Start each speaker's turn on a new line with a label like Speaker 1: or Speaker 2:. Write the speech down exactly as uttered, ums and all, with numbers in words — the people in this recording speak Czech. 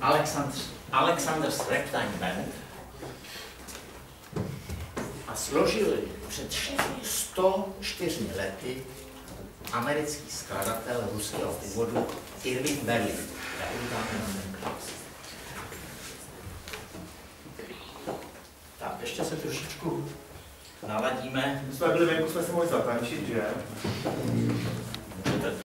Speaker 1: Alexander, Alexander's Ragtime Band a složili před sto čtyřmi lety americký skladatel ruského původu Irving Berlin. Já uvítáme na ten klas. Tak, ještě se trošičku naladíme.
Speaker 2: My jsme byli venku, jsme se mohli zatančit, že?
Speaker 1: Můžete